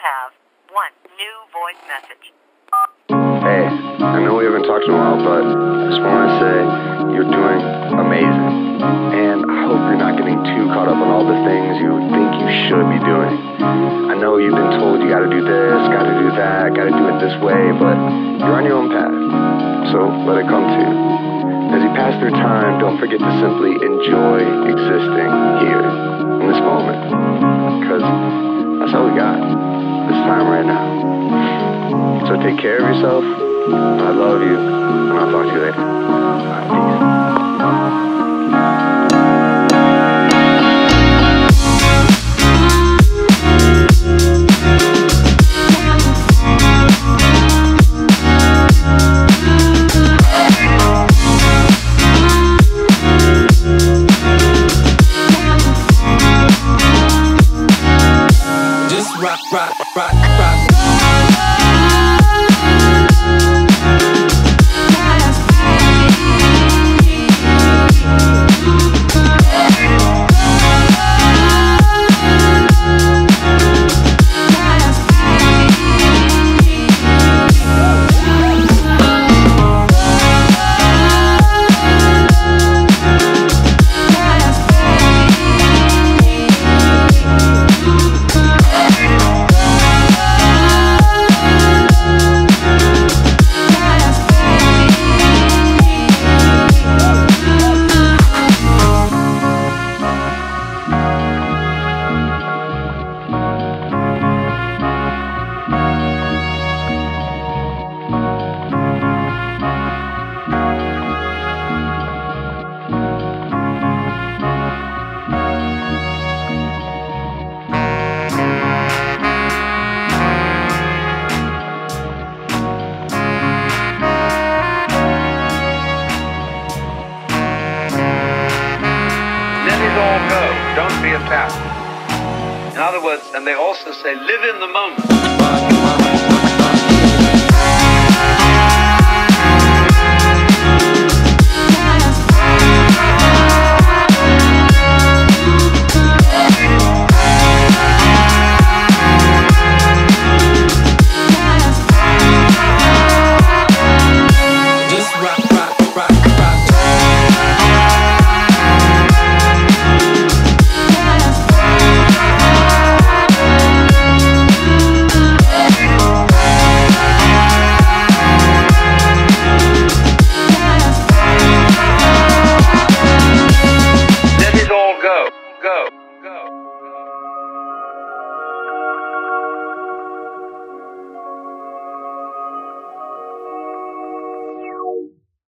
have one new voice message. Hey, I know we haven't talked in a while, but I just want to say you're doing amazing. And I hope you're not getting too caught up on all the things you think you should be doing. I know you've been told you gotta do this, gotta do that, gotta do it this way, but you're on your own path. So let it come to you. As you pass through time, don't forget to simply enjoy existing here, in this moment. Because that's all we got, this time right now. So take care of yourself. I love you, and I'll talk to you later. All right, peace. Rock, rock, rock, rock. Don't be a fast. In other words, and they also say, live in the moment.